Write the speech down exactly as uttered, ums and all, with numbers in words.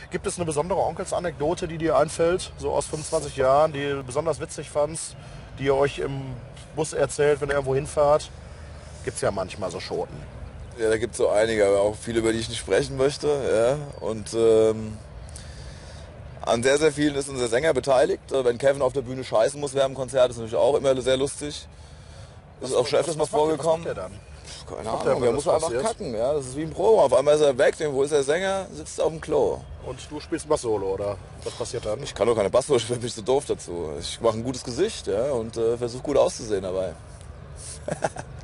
Gibt es eine besondere Onkels-Anekdote, die dir einfällt, so aus fünfundzwanzig Jahren, die du besonders witzig fandst, die ihr euch im Bus erzählt, wenn ihr irgendwo hinfahrt? Gibt es ja manchmal so Schoten. Ja, da gibt es so einige, aber auch viele, über die ich nicht sprechen möchte. Ja. Und ähm, an sehr, sehr vielen ist unser Sänger beteiligt. Wenn Kevin auf der Bühne scheißen muss während dem Konzert, ist natürlich auch immer sehr lustig. Das ist auch schon öfters mal vorgekommen. Was macht der dann? Keine Macht Ahnung, der, der muss einfach passiert? kacken. Ja. Das ist wie ein Probe. Auf einmal ist er weg, wo ist der Sänger? Sitzt auf dem Klo. Und du spielst Bass-Solo, oder was passiert dann? Ich kann doch keine Bass-Solo spielen, bin ich so doof dazu. Ich mache ein gutes Gesicht, ja, und äh, versuche gut auszusehen dabei.